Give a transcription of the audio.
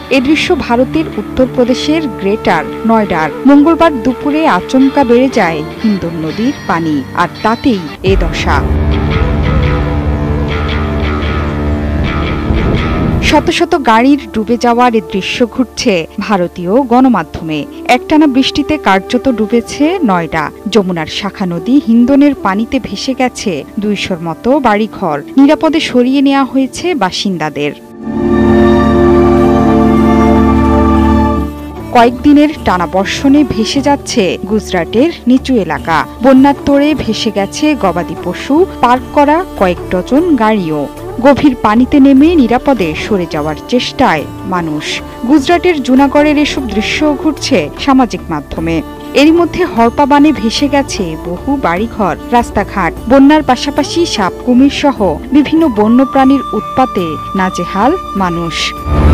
এ দৃশ্য ভারতের উত্তরপ্রদেশের গ্রেটার নয়ডার। মঙ্গলবার দুপুরে আচমকা বেড়ে যায় হিন্দন নদীর পানি, আর তাতেই এ দশা। শত শত গাড়ির ডুবে যাওয়ার এ দৃশ্য ঘুরছে ভারতীয় গণমাধ্যমে। একটানা বৃষ্টিতে কার্যত ডুবেছে নয়ডা। যমুনার শাখা নদী হিন্দনের পানিতে ভেসে গেছে ২০০-র মতো বাড়িঘর। নিরাপদে সরিয়ে নেওয়া হয়েছে বাসিন্দাদের। কয়েকদিনের টানা বর্ষণে ভেসে যাচ্ছে গুজরাটের নিচু এলাকা। বন্যার তোড়ে ভেসে গেছে গবাদি পশু, পার্ক করা কয়েক ডজন গাড়িও। গভীর পানিতে নেমে নিরাপদে সরে যাওয়ার চেষ্টায় মানুষ। গুজরাটের জুনাগড়ের এসব দৃশ্য ঘুরছে সামাজিক মাধ্যমে। এরই মধ্যে হরপাবানে ভেসে গেছে বহু বাড়িঘর, রাস্তাঘাট। বন্যার পাশাপাশি সাপ, কুমির সহ বিভিন্ন বন্যপ্রাণীর উৎপাতে নাজেহাল মানুষ।